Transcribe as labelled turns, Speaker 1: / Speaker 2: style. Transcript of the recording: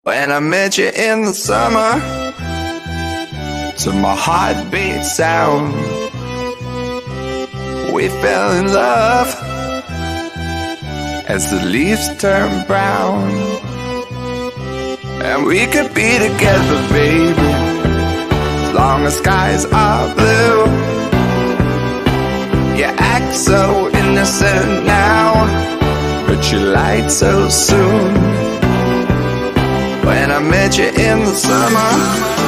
Speaker 1: When I met you in the summer, to my heartbeat sound, we fell in love as the leaves turn brown. And we could be together, baby, as long as skies are blue. You act so innocent now, but you lied so soon. When I met you in the summer,